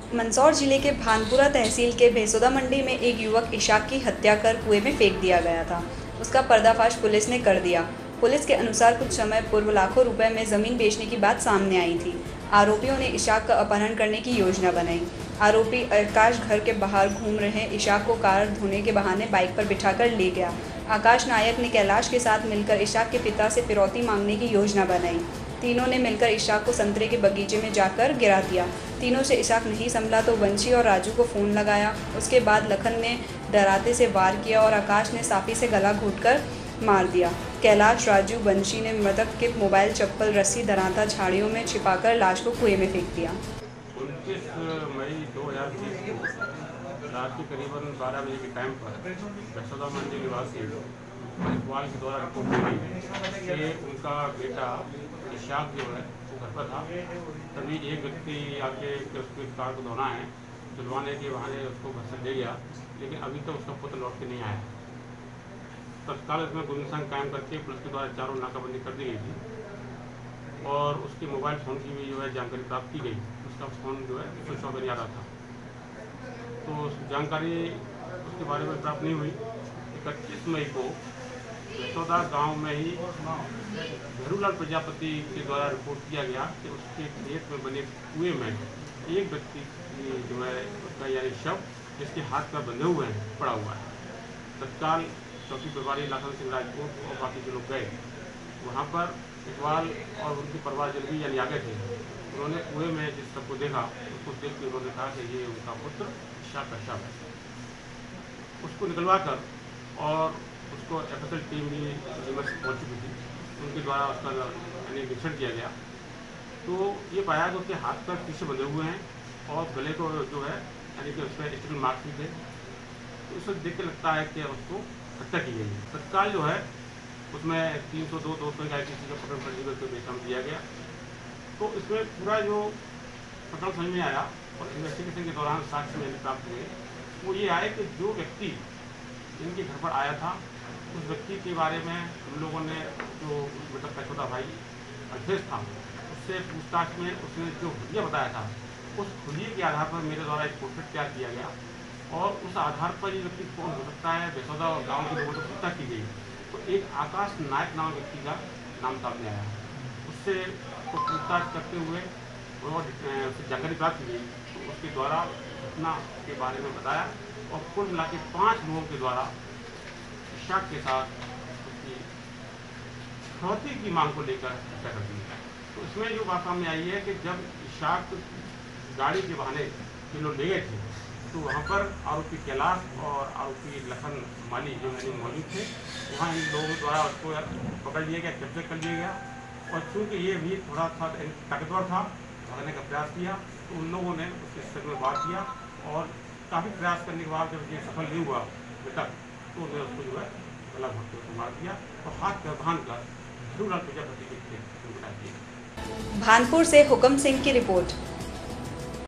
मंदसौर जिले के भानपुरा तहसील के भेसोदा मंडी में एक युवक इशाक की हत्या कर कुएं में फेंक दिया गया था। उसका पर्दाफाश पुलिस ने कर दिया। पुलिस के अनुसार कुछ समय पूर्व लाखों रुपए में जमीन बेचने की बात सामने आई थी। आरोपियों ने इशाक का अपहरण करने की योजना बनाई। आरोपी आकाश घर के बाहर घूम रहे इशाक को कार धोने के बहाने बाइक पर बिठाकर ले गया। आकाश नायक ने कैलाश के साथ मिलकर इशाक के पिता से फिरौती मांगने की योजना बनाई। तीनों ने मिलकर इशाक को संतरे के बगीचे में जाकर गिरा दिया। तीनों से इशाक नहीं संभला तो वंशी और राजू को फ़ोन लगाया। उसके बाद लखन ने डराते से वार किया और आकाश ने साफी से गला घोंटकर मार दिया। कैलाश, राजू, वंशी ने मृतक के मोबाइल, चप्पल, रस्सी, दरांता झाड़ियों में छिपाकर लाश को कुएं में फेंक दिया। 29 मई 2020 को रात के करीबन 12 बजे के टाइम पर भेसोदा मंडी निवासी इकबाल के द्वारा रिपोर्ट दी गई कि उनका बेटा इशाक जो है वो घर पर था। तभी एक व्यक्ति आके उसकी कार को धोना है, धुलवाने के बहाने उसको घर से ले गया, लेकिन अभी तक उसका पुत्र लौट के नहीं आया। तत्काल इसमें गुमशुदा कायम करके पुलिस के द्वारा चारों नाकाबंदी कर दी गई थी और उसके मोबाइल फ़ोन की भी जो है जानकारी प्राप्त की गई। उसका फ़ोन जो है स्विच ऑफ नहीं आ रहा था, तो जानकारी उसके बारे में प्राप्त नहीं हुई। 31 मई को भेसोदा गांव में ही भैरूलाल प्रजापति के द्वारा रिपोर्ट किया गया कि उसके खेत में बने कुएं में एक व्यक्ति जो है उसका यानी शव जिसके हाथ पर बंधे हुए हैं पड़ा हुआ है। तत्काल चौकी प्रभारी लखन सिंह राजपूत और बाकी के लोग गए वहाँ पर। इकबाल और उनके परिवार जन भी यानी आगे थे। उन्होंने कुएं में जिस शव को देखा उसको देख के उन्होंने कहा कि ये उनका पुत्र इशाक का शव है। उसको निकलवा कर और उसको FSL टीम भी पहुँच चुकी थी, उनके द्वारा उसका यानी निरीक्षण किया गया तो ये पाया कि उसके हाथ पर पीछे बंधे हुए हैं और गले को जो है यानी कि उस पर स्टील मार्क्स भी थे। तो उसे देख के लगता है कि उसको हत्या की गई है। तत्काल जो है उसमें 302 200 का किसी का प्रकरण पंजीबद्ध को बेशम दिया गया। तो इसमें पूरा जो प्रकरण समझ में आया और इन्वेस्टिगेशन के दौरान साक्ष्य में प्राप्त हुए वो ये आए कि जो व्यक्ति इनके घर पर आया था उस व्यक्ति के बारे में हम लोगों ने जो मृतक का छोटा भाई अल्फेज था उससे पूछताछ में उसने जो हुलिया बताया था उस हुलिये के आधार पर मेरे द्वारा एक पोर्ट्रेट तैयार किया गया और उस आधार पर ये व्यक्ति कौन हो सकता है भेसोदा और गाँव के लोगों से पूछताछ की गई तो एक आकाश नायक नाम व्यक्ति का नाम सामने आया। उससे तो पूछताछ करते हुए और उससे जानकारी प्राप्त की गई तो उसके द्वारा घटना के बारे में बताया और कुल मिला के 5 लोगों के द्वारा इशाक के साथ उसकी फिरौती की मांग को लेकर हत्या कर दी। तो इसमें जो बात सामने आई है कि जब इशाक गाड़ी के बहाने के लोग ले गए थे तो वहाँ पर आरोपी कैलाश और आरोपी लखन माली जो मौजूद थे, वहाँ इन लोगों द्वारा उसको पकड़ लिया गया, कब्जे कर लिया गया और चूँकि ये भी थोड़ा सा ताकतवर था, भागने का प्रयास किया तो उन लोगों ने उसके सिर में वार किया और काफ़ी प्रयास करने के बाद जब ये सफल नहीं हुआ बेटा तो उन्होंने उसको जो है गला घोंट के उसको मार दिया और हाथ पर बांध कर भैरूलाल प्रजापति के खेत में बिठा दिया। भानपुर से हुक्म सिंह की रिपोर्ट।